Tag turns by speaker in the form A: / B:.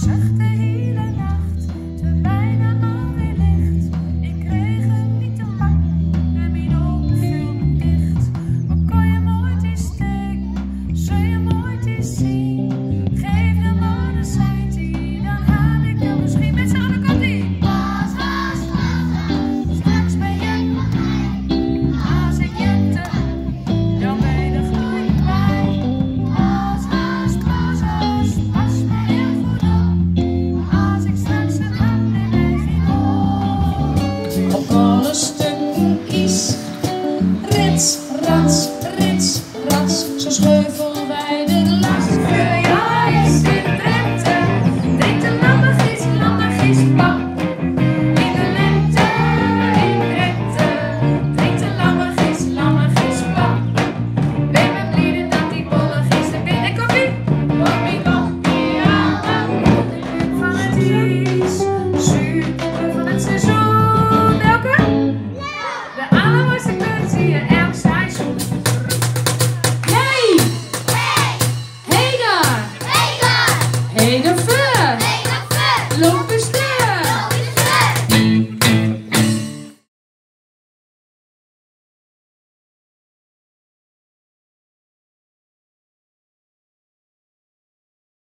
A: Zo scheuvelden wij de laatste keer. Ja, is in Drenthe. Drinkt de lammergis pap. In de lente, in Drenthe. Drinkt de lammergis pap. Ben me blieden dat die bolle gisteren binnen koppie. Koppie, ja. Van het is, super van het seizoen. Welke? De allermooiste kleuren zie je elk seizoen. Hey daar! Hey daar! Hey daar!